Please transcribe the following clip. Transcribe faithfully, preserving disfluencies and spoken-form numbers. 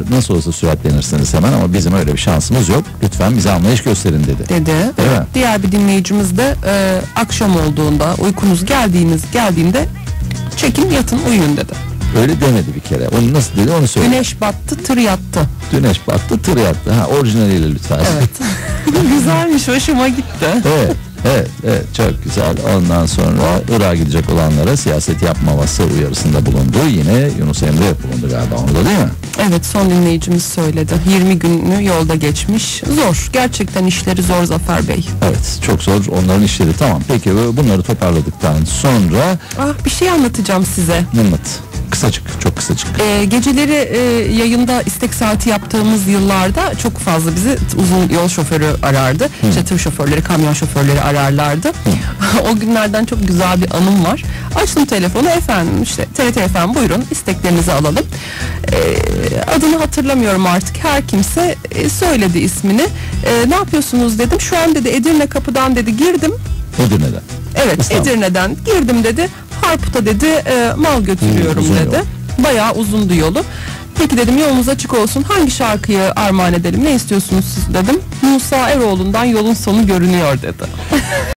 nasıl olsa süratlenirsiniz hemen ama bizim öyle bir şansımız yok. Lütfen bize anlayış gösterin dedi. Dedi. Değil mi? Diğer bir dinleyicimiz de e, akşam olduğunda uykunuz geldiğiniz geldiğinde çekin yatın uyuyun dedi. Öyle demedi bir kere. Onu nasıl dedi onu söyle. Güneş battı tır yattı. Güneş battı tır yattı. Ha, orijinaliyle lütfen. Evet. Güzelmiş, hoşuma gitti. Evet. Evet, evet çok güzel. Ondan sonra Irak'a gidecek olanlara siyaset yapmaması uyarısında bulundu. Yine Yunus Emre bulundu galiba onu da, değil mi? Evet, son dinleyicimiz söyledi. yirmi gününü yolda geçmiş. Zor. Gerçekten işleri zor Zafer Bey. Evet, çok zor onların işleri. Tamam, peki bunları toparladıktan sonra... Ah, bir şey anlatacağım size. Anlat. Kısacık, çok kısacık. Ee, geceleri e, yayında istek saati yaptığımız yıllarda çok fazla bizi uzun yol şoförü arardı. Hı. İşte tır şoförleri, kamyon şoförleri ararlardı. O günlerden çok güzel bir anım var. Açtım telefonu, efendim işte T R T efendim buyurun isteklerinizi alalım. Ee, adını hatırlamıyorum artık, her kimse e, söyledi ismini. E, ne yapıyorsunuz dedim. Şu an dedi Edirne kapıdan dedi girdim. Edirne'den. Evet, İstanbul. Edirne'den girdim dedi. Harput'a dedi e, mal götürüyorum hmm, dedi. Yol. Bayağı uzundu yolu. Peki dedim yolunuz açık olsun. Hangi şarkıyı armağan edelim? Ne istiyorsunuz siz dedim. Musa Eroğlu'ndan Yolun Sonu Görünüyor dedi.